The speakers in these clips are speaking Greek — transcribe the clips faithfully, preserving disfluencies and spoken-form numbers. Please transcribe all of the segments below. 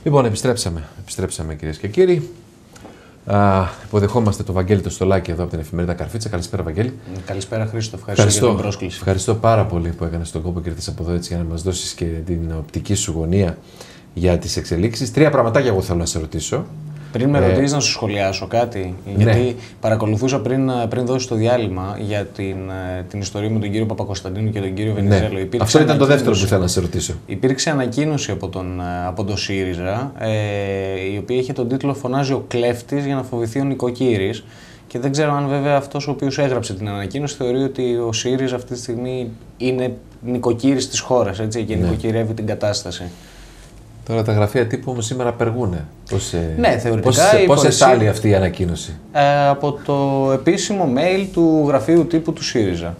Λοιπόν, επιστρέψαμε, επιστρέψαμε κυρίες και κύριοι. Α, υποδεχόμαστε τον Βαγγέλη το Στολάκη εδώ από την εφημερίδα Καρφίτσα. Καλησπέρα, Βαγγέλη. Καλησπέρα, Χρήστο. Ευχαριστώ, Ευχαριστώ για την πρόσκληση. Ευχαριστώ πάρα πολύ που έκανες τον κόπο και ήρθες από εδώ έτσι για να μας δώσεις και την οπτική σου γωνία για τις εξελίξεις. Τρία πραγματάκια εγώ θέλω να σε ρωτήσω. Πριν με ε... ρωτήσεις να σου σχολιάσω κάτι, ναι. γιατί παρακολουθούσα πριν, πριν δώσει το διάλειμμα για την, την ιστορία με τον κύριο Παπακοσταντίνου και τον κύριο Βενιζέλο. Ναι. Αυτό ήταν το δεύτερο που θέλω να σε ρωτήσω. Υπήρξε ανακοίνωση από τον, από τον ΣΥΡΙΖΑ, ε, η οποία είχε τον τίτλο «Φωνάζει ο κλέφτης για να φοβηθεί ο νοικοκύρης». Και δεν ξέρω αν βέβαια αυτός ο οποίος έγραψε την ανακοίνωση θεωρεί ότι ο ΣΥΡΙΖΑ αυτή τη στιγμή είναι νοικοκύρης της χώρας, έτσι, και ναι. νοικοκυρεύει την κατάσταση. Τώρα τα γραφεία τύπου όμως σήμερα απεργούνε. Πώς, ναι, θεωρητικά. Πώς, πώς εστάλει αυτή η ανακοίνωση? Ε, από το επίσημο mail του γραφείου τύπου του ΣΥΡΙΖΑ.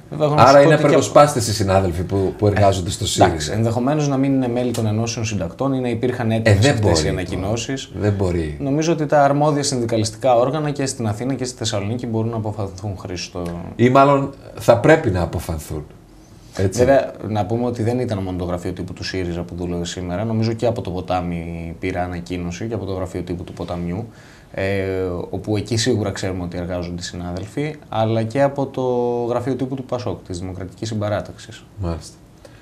Άρα είναι απεργοσπάστες οι συνάδελφοι που, που εργάζονται στο ΣΥΡΙΖΑ. Εντάξει, ενδεχομένως να μην είναι μέλη των ενώσεων συντακτών ή να υπήρχαν έτοιμες ε, αυτές οι ανακοινώσεις. Δεν μπορεί. Νομίζω ότι τα αρμόδια συνδικαλιστικά όργανα και στην Αθήνα και στη Θεσσαλονίκη μπορούν να αποφανθούν, Χρήστο. Ή μάλλον θα πρέπει να αποφανθούν. Έτσι. Βέβαια, να πούμε ότι δεν ήταν μόνο το γραφείο τύπου του ΣΥΡΙΖΑ που δούλευε σήμερα. Νομίζω και από το ποτάμι πήρα ανακοίνωση και από το γραφείο τύπου του ποταμιού. Ε, όπου εκεί σίγουρα ξέρουμε ότι εργάζονται οι συνάδελφοι, αλλά και από το γραφείο τύπου του ΠΑΣΟΚ, της Δημοκρατικής Συμπαράταξης. Μάλιστα.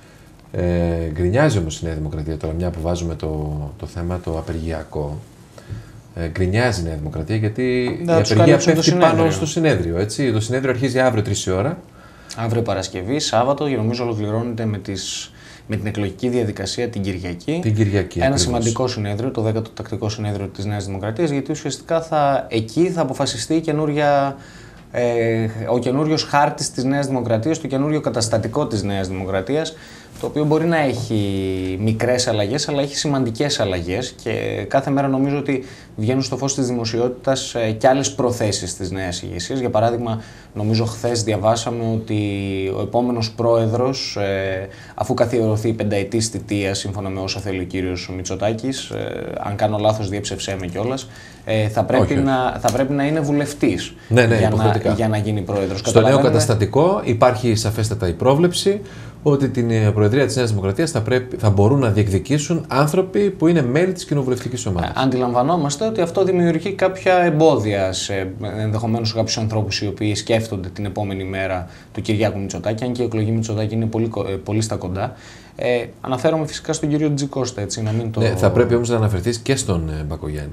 Ε, γκρινιάζει όμως η Νέα Δημοκρατία τώρα, μια που βάζουμε το, το θέμα το απεργιακό. Ε, γκρινιάζει η Νέα Δημοκρατία γιατί να η απεργία πέφτει πάνω στο συνέδριο. Έτσι. Το συνέδριο αρχίζει αύριο τρεις η ώρα. Αύριο Παρασκευή, Σάββατο, και νομίζω ολοκληρώνεται με, τις, με την εκλογική διαδικασία την Κυριακή. Την Κυριακή. Ένα ακριβώς. Σημαντικό συνέδριο, το δέκατο τακτικό συνέδριο της Νέας Δημοκρατίας, γιατί ουσιαστικά θα, εκεί θα αποφασιστεί η καινούρια, ε, ο καινούριος χάρτης της Νέας Δημοκρατίας, το καινούριο καταστατικό της Νέας Δημοκρατίας, το οποίο μπορεί να έχει μικρές αλλαγές, αλλά έχει σημαντικές αλλαγές και κάθε μέρα νομίζω ότι βγαίνουν στο φως της δημοσιότητας και άλλες προθέσεις της νέας ηγεσίας. Για παράδειγμα, νομίζω χθες διαβάσαμε ότι ο επόμενος πρόεδρος, αφού καθιερωθεί η πενταετής θητεία, σύμφωνα με όσα θέλει ο κύριος Μητσοτάκης, αν κάνω λάθος διέψευσέ με κιόλας, θα πρέπει, να, θα πρέπει να είναι βουλευτής ναι, ναι, για, να, για να γίνει πρόεδρος. Στο νέο καταστατικό υπάρχει σαφέστατα η πρόβλεψη ότι την Προεδρία της Νέας Δημοκρατίας θα, πρέπει, θα μπορούν να διεκδικήσουν άνθρωποι που είναι μέλη της κοινοβουλευτικής ομάδας. Αντιλαμβανόμαστε ότι αυτό δημιουργεί κάποια εμπόδια σε ενδεχομένως κάποιους ανθρώπους οι οποίοι σκέφτονται την επόμενη μέρα του Κυριάκου Μητσοτάκη, αν και η εκλογή Μητσοτάκη είναι πολύ, πολύ στα κοντά. Ε, αναφέρομαι φυσικά στον κύριο Τζικώστα, έτσι, να μην το... Ναι, θα πρέπει όμως να αναφερθείς και στον Μπακογιάννη.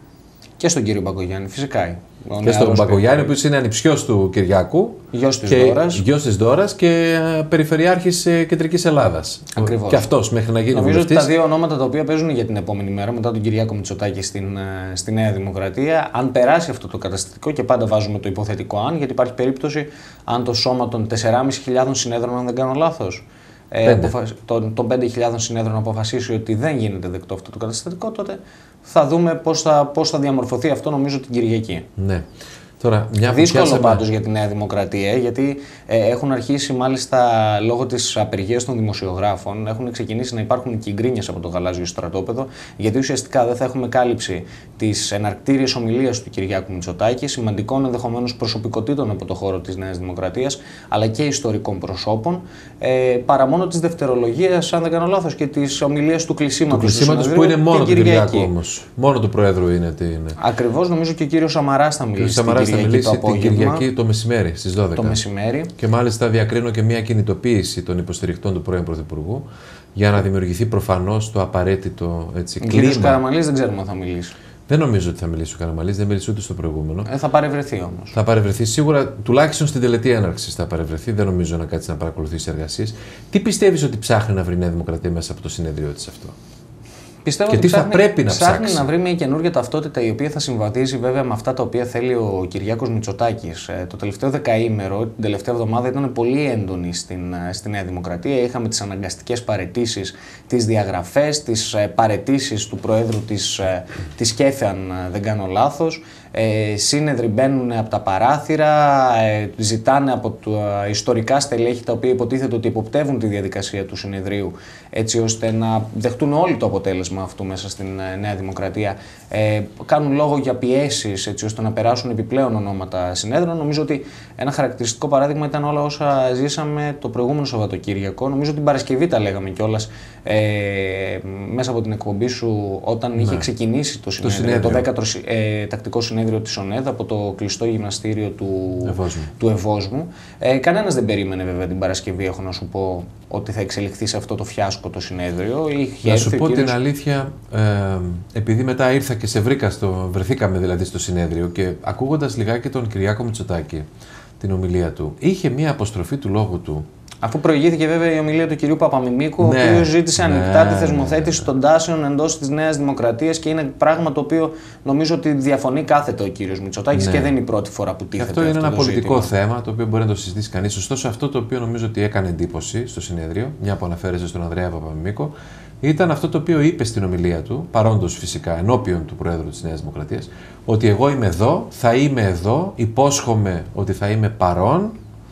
Και στον κύριο Μπακογιάννη, φυσικά. Και στον Μπακογιάννη, ο οποίος είναι ανιψιός του Κυριάκου, γιος της Δώρας. Γιος της Δώρας και περιφερειάρχης Κεντρικής Ελλάδας. Ακριβώς. Και αυτός μέχρι να γίνει νομίζω βουλευτής. Ότι τα δύο ονόματα τα οποία παίζουν για την επόμενη μέρα, μετά τον Κυριάκο Μητσοτάκη στην, στη Νέα Δημοκρατία, αν περάσει αυτό το καταστατικό, και πάντα βάζουμε το υποθετικό αν, γιατί υπάρχει περίπτωση αν το σώμα των τεσσεράμισι χιλιάδων συνέδρων, αν δεν κάνω λάθος, ε, των, των πέντε χιλιάδων συνέδρων αποφασίσει ότι δεν γίνεται δεκτό αυτό το καταστατικό, τότε θα δούμε πώς θα, πώς θα διαμορφωθεί αυτό, νομίζω, την Κυριακή. Ναι. Τώρα, μια δύσκολο πιάσαμε... πάντως για τη Νέα Δημοκρατία, γιατί ε, έχουν αρχίσει μάλιστα λόγω της απεργίας των δημοσιογράφων, έχουν ξεκινήσει να υπάρχουν και γκρίνιες από το γαλάζιο στρατόπεδο, γιατί ουσιαστικά δεν θα έχουμε κάλυψη της εναρκτήριας ομιλίας του Κυριάκου Μητσοτάκη, σημαντικών ενδεχομένως προσωπικότητων από το χώρο της Νέας Δημοκρατίας, αλλά και ιστορικών προσώπων, ε, παρά μόνο της δευτερολογίας, αν δεν κάνω λάθος, και της ομιλίας του κλεισίματος. Του κλεισίματος που είναι μόνο του Κυριάκου όμως. Μόνο του Προέδρου είναι. είναι. Ακριβώς, νομίζω και ο κύριος Σαμαράς θα μιλήσει. Θα μιλήσει την Κυριακή το μεσημέρι στις δώδεκα. Το μεσημέρι. Και μάλιστα διακρίνω και μια κινητοποίηση των υποστηρικτών του πρώην Πρωθυπουργού για να δημιουργηθεί προφανώς το απαραίτητο έτσι, κλίμα. Ο κύριος Καραμανλής δεν ξέρουμε αν θα μιλήσει. Δεν νομίζω ότι θα μιλήσει ο Καραμανλής, δεν μιλήσει ούτε στο προηγούμενο. Ε, θα παρευρεθεί όμως. Θα παρευρεθεί σίγουρα, τουλάχιστον στην τελετή έναρξη θα παρευρεθεί. Δεν νομίζω να κάτσει να παρακολουθήσει εργασίες. Τι πιστεύεις ότι ψάχνει να βρει η Νέα Δημοκρατία μέσα από το συνέδριο της αυτό? Πιστεύω και ότι τι ψάχνει, θα πρέπει να ψάχνει ψάξει. να βρει μια καινούργια ταυτότητα η οποία θα συμβαδίζει βέβαια με αυτά τα οποία θέλει ο Κυριάκος Μητσοτάκης. Ε, το τελευταίο δεκαήμερο, την τελευταία εβδομάδα ήταν πολύ έντονη στην, στη Νέα Δημοκρατία. Είχαμε τις αναγκαστικές παραιτήσεις, τις διαγραφές, τις παραιτήσεις του Προέδρου της, της ΚΕΦΕ, αν δεν κάνω λάθος. Ε, σύνεδροι μπαίνουν από τα παράθυρα, ε, ζητάνε από τα ιστορικά στελέχη τα οποία υποτίθεται ότι υποπτεύουν τη διαδικασία του συνεδρίου, έτσι ώστε να δεχτούν όλοι το αποτέλεσμα αυτού μέσα στην Νέα Δημοκρατία. Ε, κάνουν λόγο για πιέσεις έτσι ώστε να περάσουν επιπλέον ονόματα συνέδρων. Νομίζω ότι ένα χαρακτηριστικό παράδειγμα ήταν όλα όσα ζήσαμε το προηγούμενο Σαββατοκύριακο. Νομίζω την Παρασκευή τα λέγαμε κιόλας ε, μέσα από την εκπομπή σου, όταν ναι. είχε ξεκινήσει το συνέδριο, το, συνέδριο. το δέκατο ε, τακτικό συνέδριο της ΟΝΕΔ από το κλειστό γυμναστήριο του Ευόσμου. Του Ευόσμου. Ε, κανένας δεν περίμενε βέβαια την Παρασκευή, έχω να σου πω, ότι θα εξελιχθεί σε αυτό το φιάσκο το συνέδριο. Είχε να σου πω κύριος... την αλήθεια, ε, επειδή μετά ήρθα και σε βρήκα, στο, βρεθήκαμε δηλαδή στο συνέδριο και ακούγοντας λιγάκι τον Κυριάκο Μητσοτάκη, την ομιλία του, είχε μία αποστροφή του λόγου του. Αφού προηγήθηκε βέβαια η ομιλία του κυρίου Παπαμιμίκου, ναι, ο οποίος ζήτησε ναι, ανοιχτά τη θεσμοθέτηση ναι, ναι. των τάσεων εντός της Νέας Δημοκρατίας και είναι πράγμα το οποίο νομίζω ότι διαφωνεί κάθετο ο κύριος Μητσοτάκης ναι. και δεν είναι η πρώτη φορά που τίθεται. Αυτό είναι αυτό ένα το πολιτικό ζήτημα. θέμα το οποίο μπορεί να το συζητήσει κανείς. Ωστόσο, αυτό το οποίο νομίζω ότι έκανε εντύπωση στο συνέδριο, μια που αναφέρεσαι στον Ανδρέα Παπαμιμίκο, ήταν αυτό το οποίο είπε στην ομιλία του, παρόντος φυσικά ενώπιον του Προέδρου της Νέας Δημοκρατίας, ότι εγώ είμαι εδώ, θα είμαι εδώ, υπόσχομαι ότι θα είμαι παρόν,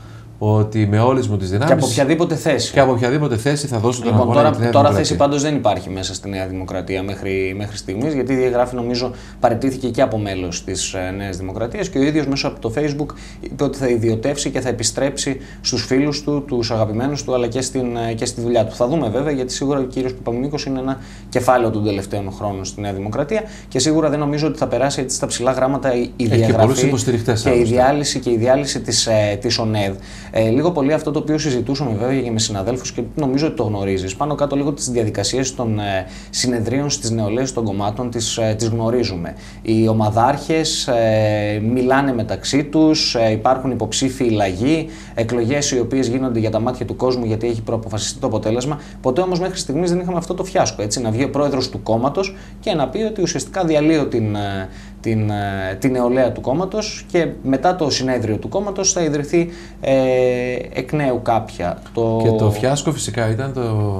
ότι με όλες μου τις δυνάμεις. Και από οποιαδήποτε θέση. Και από οποιαδήποτε θέση θα δώσω τον λοιπόν, αγώνα. Τώρα, τώρα θέση πάντως δεν υπάρχει μέσα στη Νέα Δημοκρατία μέχρι, μέχρι στιγμής, γιατί η διαγράφη νομίζω παραιτήθηκε και από μέλος της ε, Νέας Δημοκρατίας και ο ίδιος μέσω από το Facebook είπε ότι θα ιδιωτεύσει και θα επιστρέψει στους φίλους του, τους αγαπημένους του, αλλά και, στην, και στη δουλειά του. Θα δούμε βέβαια, γιατί σίγουρα ο κύριος Παπαμιμίκος είναι ένα κεφάλαιο των τελευταίων χρόνων στη Νέα Δημοκρατία και σίγουρα δεν νομίζω ότι θα περάσει έτσι στα ψηλά γράμματα η, η διαγραφή και, και, η διάλυση, και η διάλυση της, ε, της ΟΝΕΔ. Ε, λίγο πολύ αυτό το οποίο συζητούσαμε βέβαια και με συναδέλφους και νομίζω ότι το γνωρίζεις. Πάνω κάτω λίγο τις διαδικασίες των ε, συνεδρίων στις νεολαίες των κομμάτων τις, ε, τις γνωρίζουμε. Οι ομαδάρχες ε, μιλάνε μεταξύ τους, ε, υπάρχουν υποψήφιοι λαγοί, εκλογές οι οποίες γίνονται για τα μάτια του κόσμου γιατί έχει προαποφασιστεί το αποτέλεσμα. Ποτέ όμως μέχρι στιγμής δεν είχαμε αυτό το φιάσκο. Έτσι, να βγει ο πρόεδρος του κόμματος και να πει ότι ουσιαστικά διαλύω την, την, την νεολαία του κόμματος και μετά το συνέδριο του κόμματος θα ιδρυθεί ε, εκ νέου κάποια. Το... Και το φιάσκο φυσικά ήταν το,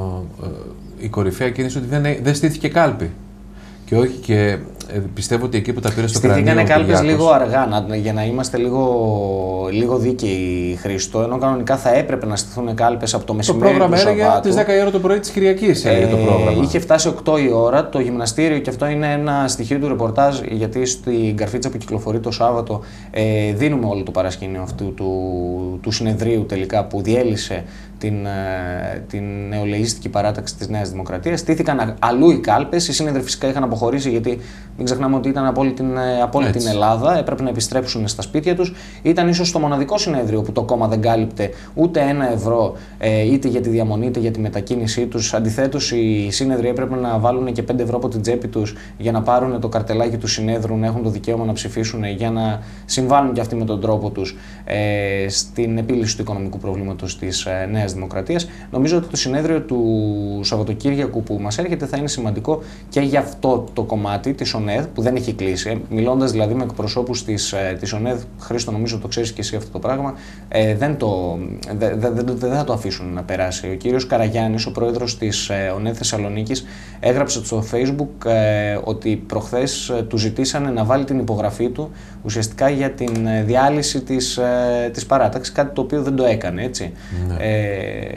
η κορυφαία κίνηση ότι δεν, δεν στήθηκε κάλπη. Και όχι και ε, πιστεύω ότι εκεί που τα πήρε στο κρανίο. Στήθηκαν κάλπες λίγο αργά, να, για να είμαστε λίγο, λίγο δίκαιοι, Χρήστο. Ενώ κανονικά θα έπρεπε να στηθούν κάλπες από το μεσημέρι. Το πρόγραμμα έλεγε τις δέκα η ώρα το πρωί της Κυριακής. Ε, το πρόγραμμα. Είχε φτάσει οκτώ η ώρα το γυμναστήριο και αυτό είναι ένα στοιχείο του ρεπορτάζ. Γιατί στην καρφίτσα που κυκλοφορεί το Σάββατο ε, δίνουμε όλο το παρασκήνιο αυτού του, του συνεδρίου τελικά που διέλυσε την, την νεολαίστικη παράταξη της Νέας Δημοκρατίας. Στήθηκαν αλλού οι κάλπες. Οι σύνεδροι φυσικά είχαν αποχωρήσει γιατί μην ξεχνάμε ότι ήταν από όλη την, από όλη την Ελλάδα. Έπρεπε να επιστρέψουν στα σπίτια τους. Ήταν ίσως το μοναδικό συνέδριο που το κόμμα δεν κάλυπτε ούτε ένα ευρώ είτε για τη διαμονή είτε για τη μετακίνησή τους. Αντιθέτως, οι σύνεδροι έπρεπε να βάλουν και πέντε ευρώ από την τσέπη τους για να πάρουν το καρτελάκι του συνέδρου, να έχουν το δικαίωμα να ψηφίσουν για να συμβάλλουν και αυτοί με τον τρόπο τους ε, στην επίλυση του οικονομικού προβλήματος της ε, Νέας Δημοκρατίας. Νομίζω ότι το συνέδριο του Σαββατοκύριακου που μας έρχεται θα είναι σημαντικό και για αυτό το κομμάτι της ΟΝΕΔ που δεν έχει κλείσει. Μιλώντας δηλαδή με εκπροσώπους της, της ΟΝΕΔ, Χρήστο, νομίζω το ξέρεις και εσύ αυτό το πράγμα, ε, δεν, το, δε, δε, δε, δε θα το αφήσουν να περάσει. Ο κύριος Καραγιάννης, ο πρόεδρος της ε, ΟΝΕΔ Θεσσαλονίκης, έγραψε στο Facebook ε, ότι προχθές ε, του ζητήσανε να βάλει την υπογραφή του ουσιαστικά για την ε, διάλυση της, ε, της παράταξης, κάτι το οποίο δεν το έκανε, έτσι. Ναι. Ε,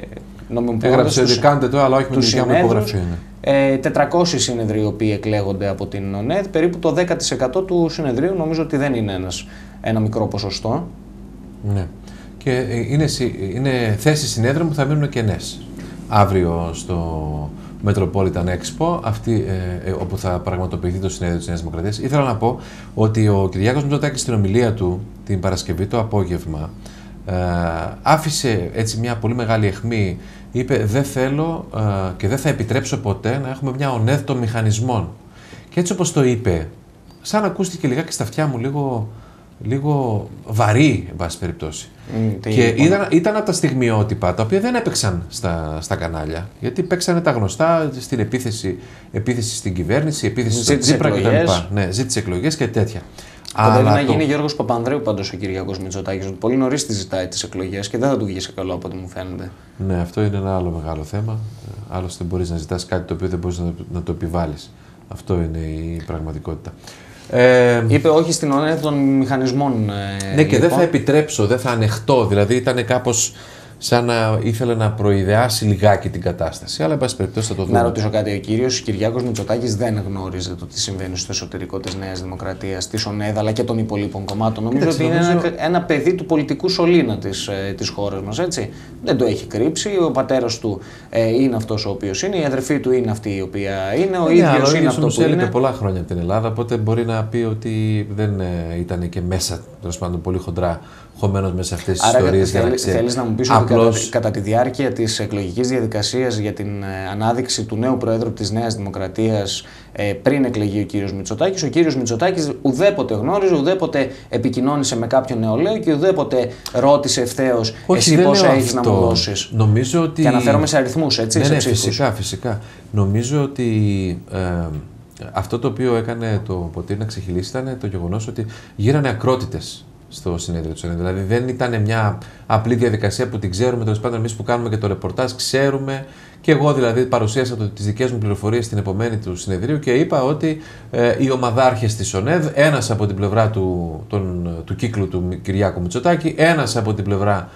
Έγραψε ότι κάντε το, αλλά όχι με την δικιά μου υπογραφή. Ε, τετρακόσιοι σύνεδροι οι οποίοι εκλέγονται από την ΟΝΕΔ, περίπου το δέκα τοις εκατό του συνεδρίου, νομίζω ότι δεν είναι ένας, ένα μικρό ποσοστό. Ναι. Και είναι, είναι θέσεις συνέδρων που θα μείνουν κενές. Αύριο στο Metropolitan Expo, αυτή, ε, όπου θα πραγματοποιηθεί το συνέδριο της Νέας Δημοκρατίας. Ήθελα να πω ότι ο Κυριάκος Μητσοτάκης στην ομιλία του την Παρασκευή το απόγευμα ε, άφησε έτσι μια πολύ μεγάλη αιχμή. Είπε δεν θέλω ε, και δεν θα επιτρέψω ποτέ να έχουμε μια ΟΝΕΔ των μηχανισμών. Και έτσι όπως το είπε, σαν ακούστηκε λιγάκι στα αυτιά μου λίγο, λίγο βαρύ, εν πάση περιπτώσει. Mm, και ήταν, ήταν από τα στιγμιότυπα τα οποία δεν έπαιξαν στα, στα κανάλια. Γιατί παίξανε τα γνωστά στην επίθεση, επίθεση στην κυβέρνηση, επίθεση στον Τσίπρα κτλ. Ναι, ζήτησε εκλογές και τέτοια. Κοντεύει να το... γίνει Γιώργος Παπανδρέου πάντως ο Κυριάκος Μητσοτάκης. Πολύ νωρίς τη ζητάει τις εκλογές και δεν θα του βγει σε καλό από ό,τι μου φαίνεται. Ναι, αυτό είναι ένα άλλο μεγάλο θέμα. Άλλωστε, μπορείς να ζητάς κάτι το οποίο δεν μπορείς να, να το επιβάλλεις. Αυτό είναι η πραγματικότητα. Ε, Είπε όχι στην ΟΝΕ των μηχανισμών. Ε, ναι, και λοιπόν. δεν θα επιτρέψω, δεν θα ανεχτώ. Δηλαδή ήταν κάπως σαν να ήθελε να προειδεάσει λιγάκι την κατάσταση. Αλλά, εν πάση περιπτώσει, θα το δούμε. Να ρωτήσω κάτι. Ο κύριος Κυριάκος Μητσοτάκης δεν γνώριζε το τι συμβαίνει στο εσωτερικό της Νέας Δημοκρατίας, της ΟΝΕΔ αλλά και των υπολείπων κομμάτων. Νομίζω Κοίταξε, ότι νομίζω... είναι ένα, ένα παιδί του πολιτικού σωλήνα της, ε, της χώρας μας. Έτσι. Δεν το έχει κρύψει. Ο πατέρας του ε, είναι αυτός ο οποίος είναι, η αδερφή του είναι αυτή η οποία είναι, ο ναι, ίδιος αλλά είναι αυτό που έλειπε είναι. πολλά χρόνια από την Ελλάδα, οπότε μπορεί να πει ότι δεν ε, ήταν και μέσα, τέλος πάντων, πολύ χοντρά χωμένος μέσα σε αυτές τις ιστορίες. Άρα θέλ, θέλεις να μου πεις Απλώς... ότι κατά, κατά τη διάρκεια της εκλογικής διαδικασίας για την ε, ανάδειξη του νέου Προέδρου της Νέας Δημοκρατίας ε, πριν εκλεγεί ο κύριος Μητσοτάκης, ο κύριος Μητσοτάκης ουδέποτε γνώριζε, ουδέποτε επικοινώνησε με κάποιον νεολαίο και ουδέποτε ρώτησε ευθέως εσύ πόσα έχεις να μου δώσεις. Νομίζω ότι... Και αναφέρομαι σε αριθμούς, έτσι, ναι, σε ναι, ψήφους. φυσικά, φυσικά. Νομίζω ότι ε, αυτό το οποίο έκανε το Ποτήρι να ξεχυλήσει ήταν το γεγονός ότι γύρανε ακρότητες στο συνέδριο του ΣΕΝΕΔ. Δηλαδή δεν ήταν μια απλή διαδικασία που την ξέρουμε, τέλος πάντων εμείς που κάνουμε και το ρεπορτάζ ξέρουμε. Και εγώ δηλαδή παρουσίασα τις δικές μου πληροφορίες στην επομένη του συνεδρίου και είπα ότι ε, οι ομαδάρχες της ΟΝΕΔ, ένας από την πλευρά του, τον, του κύκλου του Κυριάκου Μητσοτάκη, ένας από την πλευρά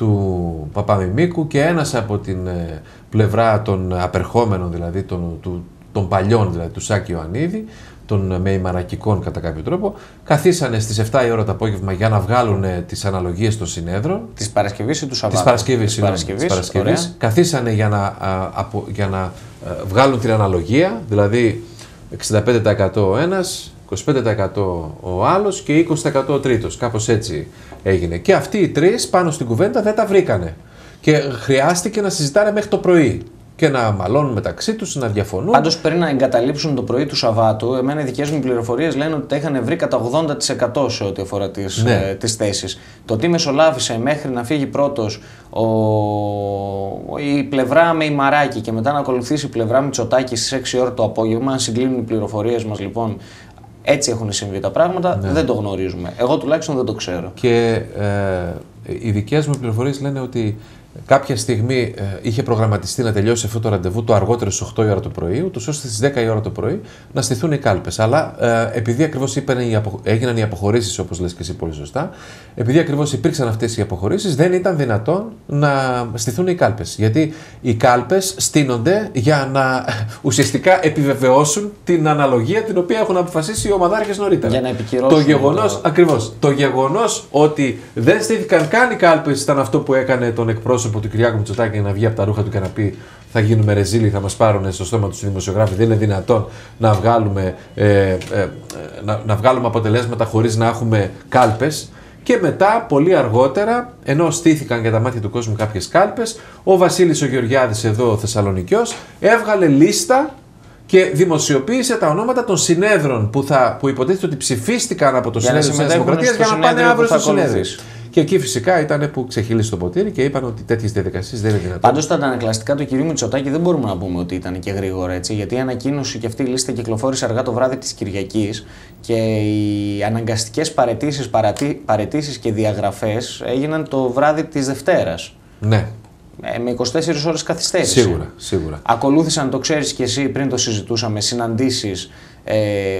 του Παπαμιμίκου και ένας από την ε, πλευρά των απερχόμενων, δηλαδή των, του, των παλιών, δηλαδή του Σάκη Ιωαννίδη, των μεϊμαρακικών κατά κάποιο τρόπο, καθίσανε στις εφτά η ώρα το απόγευμα για να βγάλουν τις αναλογίες των συνέδρων. Της Παρασκευής ή του Σαββάτου? Της Παρασκευής, της Παρασκευής, Παρασκευής. Καθίσανε για να, α, απο, για να α, βγάλουν την αναλογία, δηλαδή εξήντα πέντε τοις εκατό ο ένας, είκοσι πέντε τοις εκατό ο άλλος και είκοσι τοις εκατό ο τρίτος. Κάπως έτσι έγινε. Και αυτοί οι τρεις πάνω στην κουβέντα δεν τα βρήκανε. Και χρειάστηκε να συζητάνε μέχρι το πρωί. Και να μαλώνουν μεταξύ τους, να διαφωνούν. Πάντως πριν να εγκαταλείψουν το πρωί του Σαββάτου, εμένα οι δικές μου πληροφορίες λένε ότι τα είχαν βρει κατά ογδόντα τοις εκατό σε ό,τι αφορά τις, ναι. ε, τις θέσεις. Το τι μεσολάβησε μέχρι να φύγει πρώτος ο... η πλευρά Μεϊμαράκη και μετά να ακολουθήσει η πλευρά Μητσοτάκη στις έξι ώρα το απόγευμα, αν συγκλίνουν οι πληροφορίες μας λοιπόν, έτσι έχουν συμβεί τα πράγματα, ναι. Δεν το γνωρίζουμε. Εγώ τουλάχιστον δεν το ξέρω. Και ε, οι δικές μου πληροφορίες λένε ότι κάποια στιγμή ε, είχε προγραμματιστεί να τελειώσει αυτό το ραντεβού το αργότερο στις οκτώ η ώρα το πρωί, ούτως ώστε στις δέκα η ώρα το πρωί να στηθούν οι κάλπες. Αλλά ε, επειδή ακριβώς απο... έγιναν οι αποχωρήσεις, όπως λες και εσύ πολύ σωστά, επειδή ακριβώς υπήρξαν αυτές οι αποχωρήσεις, δεν ήταν δυνατόν να στηθούν οι κάλπες. Γιατί οι κάλπες στείνονται για να ουσιαστικά επιβεβαιώσουν την αναλογία την οποία έχουν αποφασίσει οι ομαδάρχες νωρίτερα. Για να επικυρώσουν. Το γεγονός, το... ακριβώς, το γεγονός ότι δεν στήθηκαν καν οι κάλπες ήταν αυτό που έκανε τον εκπρόσωπο από του Κυριάκου Μητσοτάκη να βγει από τα ρούχα του και να πει θα γίνουμε ρεζίλοι, θα μας πάρουν στο στόμα τους οι δημοσιογράφοι. Δεν είναι δυνατόν να βγάλουμε, ε, ε, να, να βγάλουμε αποτελέσματα χωρίς να έχουμε κάλπες. Και μετά, πολύ αργότερα, ενώ στήθηκαν για τα μάτια του κόσμου κάποιες κάλπες, ο Βασίλης ο Γεωργιάδης, εδώ ο Θεσσαλονικιός, έβγαλε λίστα και δημοσιοποίησε τα ονόματα των συνέδρων που, θα, που υποτίθεται ότι ψηφίστηκαν από το Συνέδριο της Νέας Δημοκρατίας για να πάνε αύριο στο συνέδριο. Και εκεί φυσικά ήταν που ξεχύλισε το ποτήρι και είπαν ότι τέτοιες διαδικασίες δεν είναι δυνατόν. Πάντως τα αντανακλαστικά του κυρίου Μητσοτάκη δεν μπορούμε να πούμε ότι ήταν και γρήγορα έτσι, γιατί η ανακοίνωση και αυτή η λίστα κυκλοφόρησε αργά το βράδυ της Κυριακής και οι αναγκαστικές παραιτήσεις, παρατη, παραιτήσεις και διαγραφές έγιναν το βράδυ της Δευτέρας. Ναι. Με είκοσι τέσσερις ώρες καθυστέρηση. Σίγουρα, σίγουρα. Ακολούθησαν, το ξέρεις και εσύ, πριν το συζητούσαμε, συναντήσεις ε,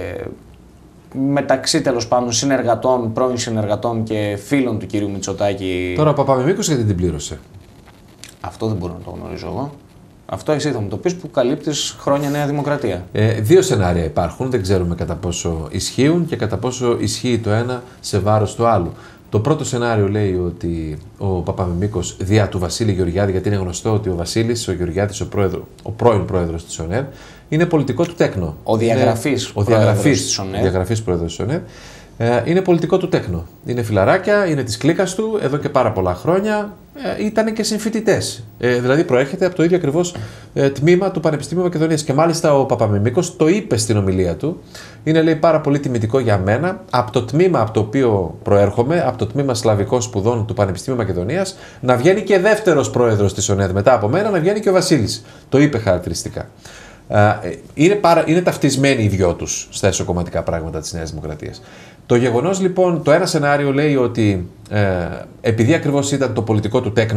μεταξύ τέλος πάντων συνεργατών, πρώην συνεργατών και φίλων του κυρίου Μητσοτάκη. Τώρα ο Παπαμιμίκος γιατί την πλήρωσε? Αυτό δεν μπορώ να το γνωρίζω εγώ. Αυτό εσύ θα μου το πεις που καλύπτεις χρόνια Νέα Δημοκρατία. Ε, δύο σενάρια υπάρχουν, δεν ξέρουμε κατά πόσο ισχύουν και κατά πόσο ισχύει το ένα σε βάρος του άλλου. Το πρώτο σενάριο λέει ότι ο Παπαμιμίκος δια του Βασίλη Γεωργιάδη, γιατί είναι γνωστό ότι ο Βασίλης, ο Γεωργιάδης, ο, πρόεδρο, ο πρώην πρόεδρος της ΟΝΕΔ, είναι πολιτικό του τέκνο. Ο διαγραφής ο διαγραφής της ΟΝΕΔ. Ο διαγραφής πρόεδρος της ΟΝΕΔ. Ε, είναι πολιτικό του τέκνο. Είναι φιλαράκια, είναι της κλίκας του εδώ και πάρα πολλά χρόνια. Ε, ήταν και συμφοιτητές. Ε, δηλαδή προέρχεται από το ίδιο ακριβώς ε, τμήμα του Πανεπιστημίου Μακεδονίας. Και μάλιστα ο Παπαμιμίκος το είπε στην ομιλία του. Είναι, λέει, πάρα πολύ τιμητικό για μένα από το τμήμα από το οποίο προέρχομαι, από το τμήμα Σλαβικών Σπουδών του Πανεπιστημίου Μακεδονίας, να βγαίνει και δεύτερος πρόεδρος της ΟΝΕΔ. Μετά από μένα να βγαίνει και ο Βασίλης. Το είπε χαρακτηριστικά. Είναι, παρα, είναι ταυτισμένοι οι δυο τους στα εσωκομματικά πράγματα της Νέας Δημοκρατίας. Το γεγονός λοιπόν, το ένα σενάριο λέει ότι ε, επειδή ακριβώς ήταν το πολιτικό του τέκνο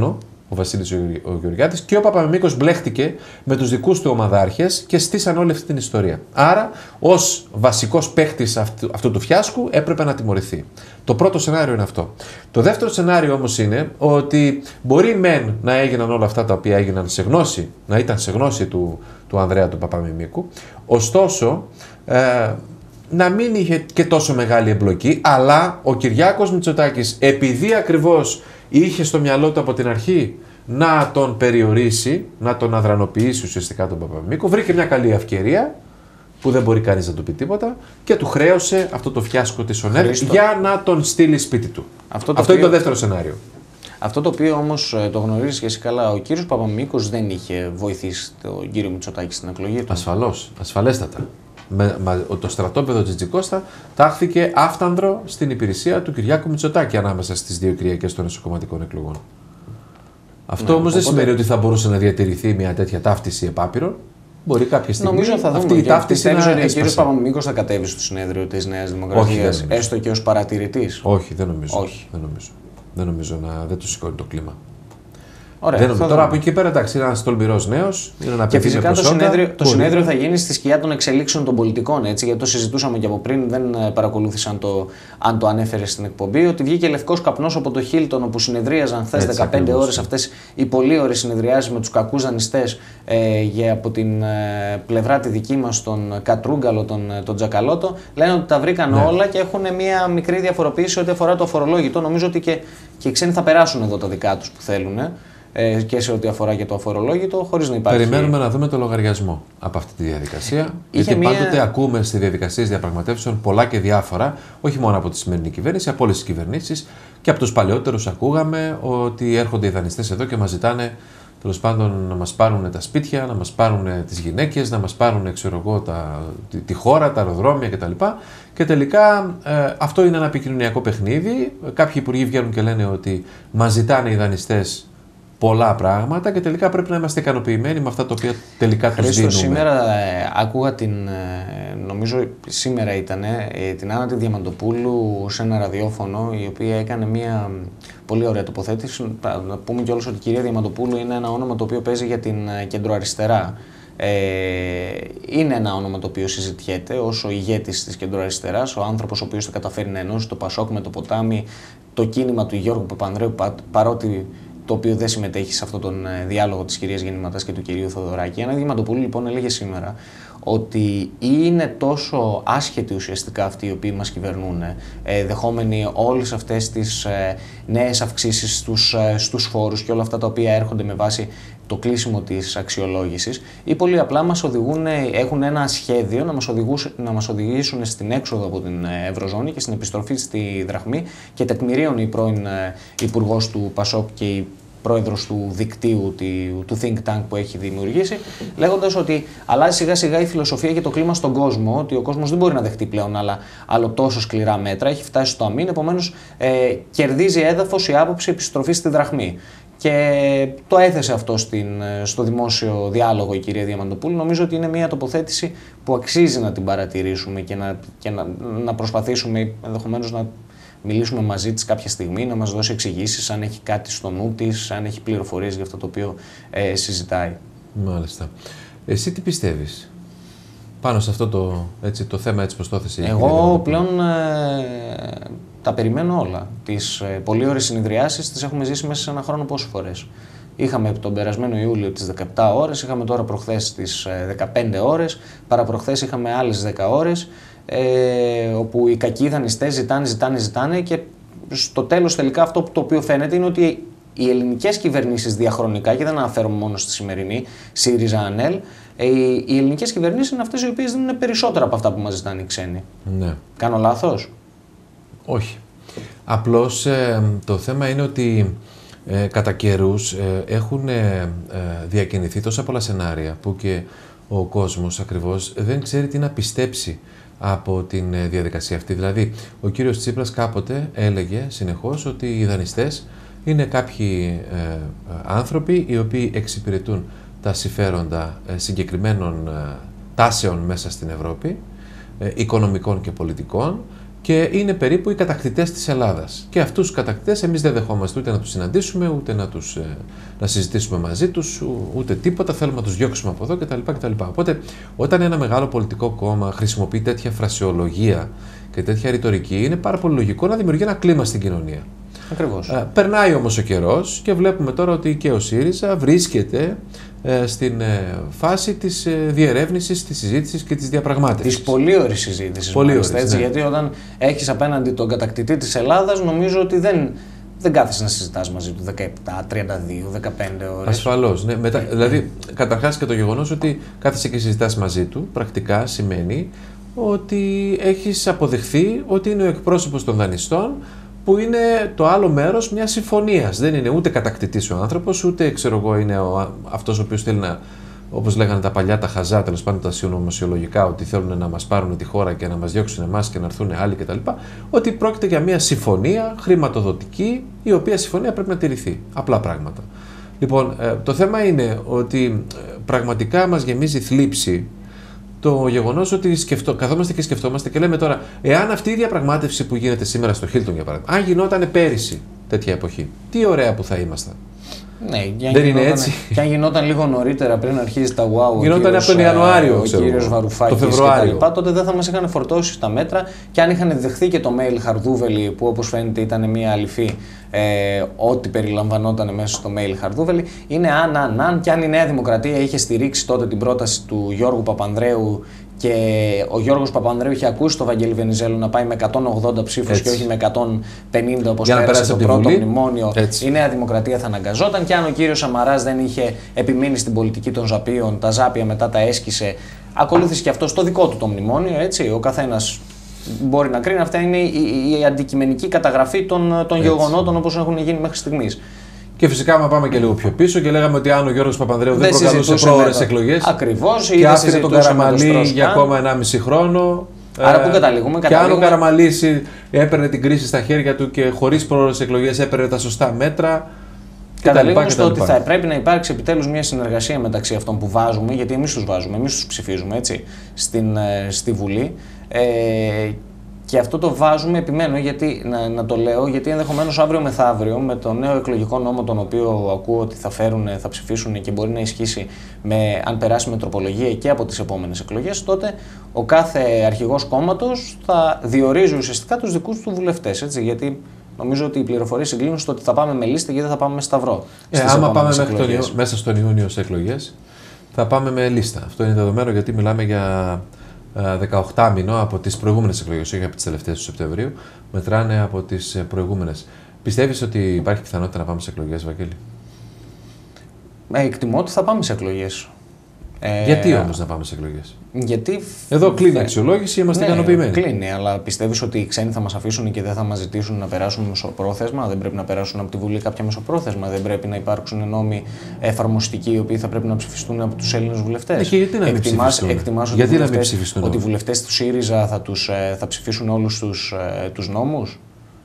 ο Βασίλης ο Γεωργιάδης, και ο Παπαμιμίκος μπλέχτηκε με τους δικούς του ομαδάρχες και στήσαν όλη αυτή την ιστορία. Άρα, ως βασικός παίχτης αυτού, αυτού του φιάσκου έπρεπε να τιμωρηθεί. Το πρώτο σενάριο είναι αυτό. Το δεύτερο σενάριο όμως είναι ότι μπορεί μεν να έγιναν όλα αυτά τα οποία έγιναν σε γνώση, να ήταν σε γνώση του, του Ανδρέα του Παπαμιμίκου, ωστόσο ε, να μην είχε και τόσο μεγάλη εμπλοκή, αλλά ο Κυριάκος Μητσοτάκης, επειδή ακριβώς είχε στο μυαλό του από την αρχή να τον περιορίσει, να τον αδρανοποιήσει ουσιαστικά τον Παπαμιμίκο, βρήκε μια καλή ευκαιρία που δεν μπορεί κανείς να του πει τίποτα και του χρέωσε αυτό το φιάσκο της ΟΝΕΡ για να τον στείλει σπίτι του. Αυτό, το αυτό οποίο... είναι το δεύτερο σενάριο. Αυτό το οποίο όμως το γνωρίζεις και εσύ καλά, ο κύριος Παπαμιμίκος δεν είχε βοηθήσει τον κύριο Μητσοτάκη στην εκλογή του. Ασφαλώς, ασφαλέστατα. Με, με, το στρατόπεδο Τζιτζικώστα τάχθηκε άφτανδρο στην υπηρεσία του Κυριάκου Μητσοτάκη ανάμεσα στις δύο κυριακές των εσωκομματικών εκλογών. Αυτό ναι, όμως οπότε... δεν σημαίνει ότι θα μπορούσε να διατηρηθεί μια τέτοια ταύτιση επάπειρων. Μπορεί κάποια στιγμή νομίζω θα αυτή η ταύτιση να έσπασε. Ο κύριος Παπαμιμίκος θα κατέβει στο συνέδριο της Νέας Δημοκρατίας, έστω και ως παρατηρητής. Όχι, δεν νομίζω. Όχι. Δεν νομίζω, δεν νομίζω να δεν του σηκώνει το κλίμα. Ωραία, δεν νομίζω. Τώρα από εκεί πέρα εντάξει, είναι ένας τολμηρός νέος. Και φυσικά το συνέδριο, το συνέδριο θα γίνει στη σκιά των εξελίξεων των πολιτικών. Έτσι, γιατί το συζητούσαμε και από πριν, δεν παρακολούθησαν το, αν το ανέφερε στην εκπομπή, ότι βγήκε λευκός καπνός από το Χίλτον, όπου συνεδρίαζαν χθες δεκαπέντε ώρες αυτές οι πολύ ώρες συνεδριάσεις με τους κακούς δανειστές ε, για από την ε, πλευρά τη δική μας, τον Κατρούγκαλο, τον, τον Τζακαλώτο. Λένε ότι τα βρήκαν ναι. όλα και έχουν μια μικρή διαφοροποίηση ό,τι αφορά το αφορολόγητο. Νομίζω ότι και, και οι ξένοι θα περάσουν εδώ τα δικά τους που θέλουν. Και σε ό,τι αφορά και το αφορολόγητο, χωρίς να υπάρχει. Περιμένουμε να δούμε το λογαριασμό από αυτή τη διαδικασία. Είχε γιατί μία... πάντοτε ακούμε στη διαδικασία διαπραγματεύσεων πολλά και διάφορα, όχι μόνο από τη σημερινή κυβέρνηση, από όλες τις κυβερνήσεις και από τους παλαιότερους ακούγαμε ότι έρχονται οι δανειστές εδώ και μας ζητάνε τέλος πάντων να μας πάρουν τα σπίτια, να μας πάρουν τις γυναίκες, να μας πάρουν ξέρω εγώ, τα, τη, τη χώρα, τα αεροδρόμια κτλ. Και τελικά ε, αυτό είναι ένα επικοινωνιακό παιχνίδι. Κάποιοι υπουργοί βγαίνουν και λένε ότι μας ζητάνε οι δανειστές πολλά πράγματα και τελικά πρέπει να είμαστε ικανοποιημένοι με αυτά τα οποία τελικά τους δίνουμε. Σήμερα ε, άκουγα την, ε, νομίζω σήμερα ήταν, ε, την Άννα τη Διαμαντοπούλου σε ένα ραδιόφωνο, η οποία έκανε μια πολύ ωραία τοποθέτηση. Να πούμε κιόλας ότι η κυρία Διαμαντοπούλου είναι ένα όνομα το οποίο παίζει για την κεντροαριστερά. Ε, είναι ένα όνομα το οποίο συζητιέται ως ο ηγέτης της κεντροαριστεράς, ο άνθρωπος ο οποίος θα καταφέρει να ενώσει το Πασόκ με το ποτάμι, το κίνημα του Γιώργου Παπανδρέου, πα, παρότι το οποίο δεν συμμετέχει σε αυτόν τον διάλογο της κυρίας Γεννηματάς και του κυρίου Θοδωράκη. Η Άννα Διαμαντοπούλου λοιπόν έλεγε σήμερα ότι είναι τόσο άσχετοι ουσιαστικά αυτοί οι οποίοι μας κυβερνούν, ε, δεχόμενοι όλες αυτές τις ε, νέες αυξήσεις στους, ε, στους φόρους και όλα αυτά τα οποία έρχονται με βάση το κλείσιμο της αξιολόγησης, ή πολύ απλά μας οδηγούν, έχουν ένα σχέδιο να μας, να μας οδηγήσουν στην έξοδο από την Ευρωζώνη και στην επιστροφή στη δραχμή, και τεκμηρίων η πρώην υπουργός του Πασόκ και η πρόεδρος του δικτύου του think tank που έχει δημιουργήσει, λέγοντας ότι αλλάζει σιγά σιγά η φιλοσοφία και το κλίμα στον κόσμο, ότι ο κόσμος δεν μπορεί να δεχτεί πλέον άλλα, άλλο τόσο σκληρά μέτρα, έχει φτάσει στο αμήν, επομένως ε, κερδίζει έδαφος η άποψη επιστροφή στη δραχμή. Και το έθεσε αυτό στην, στο δημόσιο διάλογο η κυρία Διαμαντοπούλου. Νομίζω ότι είναι μια τοποθέτηση που αξίζει να την παρατηρήσουμε και να, και να, να προσπαθήσουμε ενδεχομένως να μιλήσουμε μαζί της κάποια στιγμή, να μας δώσει εξηγήσεις, αν έχει κάτι στο νου της, αν έχει πληροφορίες για αυτό το οποίο ε, συζητάει. Μάλιστα. Εσύ τι πιστεύεις πάνω σε αυτό το, έτσι, το θέμα έτσι πως το έθεσε? Εγώ πλέον ε, τα περιμένω όλα. Τις ε, πολύ ώρες συνεδριάσεις τις έχουμε ζήσει μέσα σε ένα χρόνο πόσες φορές. Είχαμε τον περασμένο Ιούλιο τις δεκαεπτά ώρες, είχαμε τώρα προχθές τις ε, δεκαπέντε ώρες, παραπροχθές είχαμε άλλες δέκα ώρες, ε, όπου οι κακοί δανειστές ζητάνε, ζητάνε, ζητάνε και στο τέλος τελικά αυτό το οποίο φαίνεται είναι ότι οι ελληνικές κυβερνήσεις διαχρονικά, και δεν αναφέρομαι μόνο στη σημερινή, ΣΥΡΙΖΑ, ΑΝΕΛ, οι ελληνικές κυβερνήσεις είναι αυτές οι οποίες δίνουν περισσότερα από αυτά που μας ζητάνε οι ξένοι. Ναι. Κάνω λάθος? Όχι. Απλώς ε, το θέμα είναι ότι ε, κατά καιρούς ε, έχουν ε, διακινηθεί τόσα πολλά σενάρια που και ο κόσμος ακριβώς δεν ξέρει τι να πιστέψει από την ε, διαδικασία αυτή. Δηλαδή, ο κύριος Τσίπρας κάποτε έλεγε συνεχώς ότι οι δανειστές είναι κάποιοι ε, άνθρωποι οι οποίοι εξυπηρετούν τα συμφέροντα ε, συγκεκριμένων ε, τάσεων μέσα στην Ευρώπη, ε, οικονομικών και πολιτικών, και είναι περίπου οι κατακτητές της Ελλάδας. Και αυτούς τους κατακτητές εμείς δεν δεχόμαστε ούτε να τους συναντήσουμε, ούτε να, τους, ε, να συζητήσουμε μαζί τους, ούτε τίποτα. Θέλουμε να τους διώξουμε από εδώ κτλ. κτλ. Οπότε, όταν ένα μεγάλο πολιτικό κόμμα χρησιμοποιεί τέτοια φρασιολογία και τέτοια ρητορική, είναι πάρα πολύ λογικό να δημιουργεί ένα κλίμα στην κοινωνία. Ακριβώς. Ε, περνάει όμως ο καιρός και βλέπουμε τώρα ότι και ο ΣΥΡΙΖΑ βρίσκεται ε, στην ε, φάση της ε, διερεύνησης, της συζήτησης και της διαπραγμάτευσης. Της πολύ ώρης συζήτησης. Πολύ μάλιστα, ώρης, έτσι, ναι. Γιατί όταν έχεις απέναντι τον κατακτητή της Ελλάδας, νομίζω ότι δεν, δεν κάθεσαι να συζητάς μαζί του δεκαεπτά, τριάντα δύο, δεκαπέντε ώρες. Ασφαλώς. Ναι. Μετά, δηλαδή, καταρχάς και το γεγονός ότι κάθεσαι και συζητάς μαζί του, πρακτικά σημαίνει ότι έχεις αποδεχθεί ότι είναι ο εκπρόσωπος των δανειστών, που είναι το άλλο μέρος μιας συμφωνίας. Δεν είναι ούτε κατακτητής ο άνθρωπος, ούτε ξέρω εγώ είναι ο, αυτός ο οποίος θέλει να, όπως λέγανε τα παλιά τα χαζά, τέλος πάντων τα συνωμοσιολογικά, ότι θέλουν να μας πάρουν τη χώρα και να μας διώξουν εμάς και να έρθουν άλλοι κτλ. Ότι πρόκειται για μια συμφωνία χρηματοδοτική, η οποία συμφωνία πρέπει να τηρηθεί. Απλά πράγματα. Λοιπόν, το θέμα είναι ότι πραγματικά μας γεμίζει θλίψη το γεγονός ότι σκεφτό, καθόμαστε και σκεφτόμαστε και λέμε τώρα, εάν αυτή η διαπραγμάτευση που γίνεται σήμερα στο Χίλτον, για παράδειγμα, αν γινόταν πέρυσι τέτοια εποχή, τι ωραία που θα ήμασταν. Ναι, και αν, δεν γινόταν, είναι έτσι. Και αν γινόταν λίγο νωρίτερα πριν αρχίσει τα wow, γινόταν από τον Ιανουάριο, ο κύριος Βαρουφάκης το Φεβρουάριο. Και τα λοιπά, τότε δεν θα μας είχαν φορτώσει τα μέτρα και αν είχαν δεχθεί και το mail Χαρδούβελη, που όπως φαίνεται ήταν μια αληθή, ε, ό,τι περιλαμβανόταν μέσα στο mail Χαρδούβελη, είναι αν, αν, αν, και αν η Νέα Δημοκρατία είχε στηρίξει τότε την πρόταση του Γιώργου Παπανδρέου και ο Γιώργος Παπανδρέου είχε ακούσει τον Βαγγέλη Βενιζέλο να πάει με εκατόν ογδόντα ψήφους και όχι με εκατόν πενήντα όπως πέρασε το πρώτο μνημόνιο, η Νέα Δημοκρατία θα αναγκαζόταν. Και αν ο κύριος Σαμαράς δεν είχε επιμείνει στην πολιτική των ζαπίων, τα ζάπια μετά τα έσκησε, ακολούθησε και αυτό στο δικό του το μνημόνιο. Έτσι, ο καθένας μπορεί να κρίνει. Αυτά είναι η, η, η αντικειμενική καταγραφή των, των γεγονότων όπως έχουν γίνει μέχρι στιγμής. Και φυσικά, άμα πάμε και λίγο πιο πίσω και λέγαμε ότι αν ο Γιώργος Παπανδρέου δεν, δεν προκαλούσε πρόορες εκλογές. Ακριβώς, και άφηνε τον Καραμανλή για ακόμα ενάμιση χρόνο. Άρα πού καταλήγουμε, και αν ο Καραμανλής έπαιρνε την κρίση στα χέρια του και χωρίς πρόορες εκλογές έπαιρνε τα σωστά μέτρα. Καταλήγουμε στο ότι θα πρέπει να υπάρξει επιτέλους μια συνεργασία μεταξύ αυτών που βάζουμε, γιατί εμείς τους βάζουμε, εμείς τους ψηφίζουμε έτσι, στην, στη Βουλή. Ε, Και αυτό το βάζουμε, επιμένω, γιατί, να, να το λέω, γιατί ενδεχομένως αύριο μεθαύριο με το νέο εκλογικό νόμο, τον οποίο ακούω ότι θα φέρουν, θα ψηφίσουν και μπορεί να ισχύσει με, αν περάσει με τροπολογία και από τις επόμενες εκλογές, τότε ο κάθε αρχηγός κόμματος θα διορίζει ουσιαστικά τους δικούς του βουλευτές. Έτσι, γιατί νομίζω ότι οι πληροφορίες συγκλίνουν στο ότι θα πάμε με λίστα και δεν θα πάμε με σταυρό. Ε, άμα πάμε μέχρι τον, μέσα στον Ιούνιο σε εκλογές, θα πάμε με λίστα. Αυτό είναι δεδομένο, γιατί μιλάμε για δεκαοκτώ μήνο από τις προηγούμενες εκλογές, όχι από τις τελευταίες του Σεπτεμβρίου, μετράνε από τις προηγούμενες. Πιστεύεις ότι υπάρχει πιθανότητα να πάμε σε εκλογές, Βαγγέλη? Ε, εκτιμώ ότι θα πάμε σε εκλογές. Γιατί όμως να πάμε σε εκλογές? Γιατί... Εδώ κλείνει η αξιολόγηση, είμαστε ναι, ικανοποιημένοι. Κλείνει, αλλά πιστεύεις ότι οι ξένοι θα μας αφήσουν και δεν θα μας ζητήσουν να περάσουν μεσοπρόθεσμα? Δεν πρέπει να περάσουν από τη Βουλή κάποια μεσοπρόθεσμα? Δεν πρέπει να υπάρξουν νόμοι εφαρμοστικοί οι οποίοι θα πρέπει να ψηφιστούν από τους Έλληνες βουλευτές? Ναι, και γιατί να μην εκτιμάς, ψηφιστούν? εκτιμάς γιατί ότι, να μην ψηφιστούν? Ότι οι βουλευτές του ΣΥΡΙΖΑ θα, τους, θα ψηφίσουν όλους τους, τους νόμους?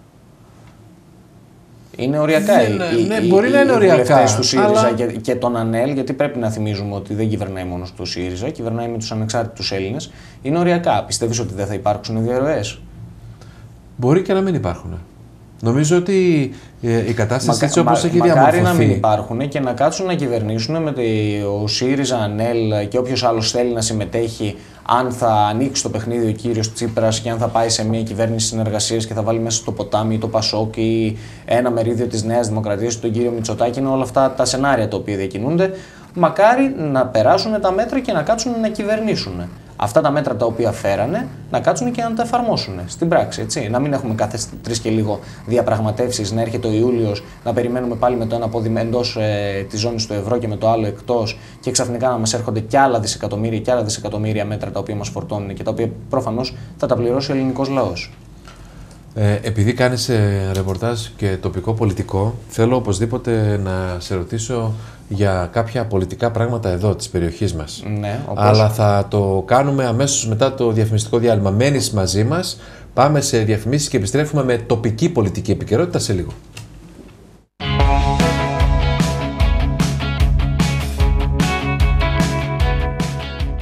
Είναι οριακά ναι, οι, ναι, οι, μπορεί οι, να είναι οι βουλευτές του ΣΥΡΙΖΑ αλλά... και, και τον ΑΝΕΛ, γιατί πρέπει να θυμίζουμε ότι δεν κυβερνάει μόνο του ΣΥΡΙΖΑ, κυβερνάει με τους ανεξάρτητους Έλληνες. Είναι οριακά. Πιστεύεις ότι δεν θα υπάρξουν διαρροές? Μπορεί και να μην υπάρχουν. Νομίζω ότι ε, η κατάσταση Μακα, έτσι όπως μα, έχει μακάρι διαμορφωθεί... να μην υπάρχουν και να κάτσουν να κυβερνήσουν με το ΣΥΡΙΖΑ, ΑΝΕΛ και όποιος άλλος θέλει να συμμετέχει, αν θα ανοίξει το παιχνίδι ο κύριος Τσίπρας και αν θα πάει σε μια κυβέρνηση συνεργασίας και θα βάλει μέσα στο ποτάμι το Πασόκ ή ένα μερίδιο της Νέας Δημοκρατίας, τον κύριο Μητσοτάκη. Είναι όλα αυτά τα σενάρια τα οποία διακινούνται. Μακάρι να περάσουν τα μέτρα και να κάτσουν να κυβερνήσουν. Αυτά τα μέτρα τα οποία φέρανε να κάτσουν και να τα εφαρμόσουν στην πράξη. Έτσι. Να μην έχουμε κάθε τρεις και λίγο διαπραγματεύσεις, να έρχεται ο Ιούλιος, να περιμένουμε πάλι με το ένα πόδι εντός ε, της ζώνης του ευρώ και με το άλλο εκτός, και ξαφνικά να μας έρχονται κι άλλα δισεκατομμύρια και άλλα δισεκατομμύρια μέτρα τα οποία μας φορτώνουν και τα οποία προφανώς θα τα πληρώσει ο ελληνικός λαός. Ε, επειδή κάνεις ε, ρεπορτάζ και τοπικό πολιτικό, θέλω οπωσδήποτε να σε ρωτήσω για κάποια πολιτικά πράγματα εδώ της περιοχής μας. Ναι, όπως... Αλλά θα το κάνουμε αμέσως μετά το διαφημιστικό διάλειμμα. Μένεις μαζί μας, πάμε σε διαφημίσεις και επιστρέφουμε με τοπική πολιτική επικαιρότητα σε λίγο.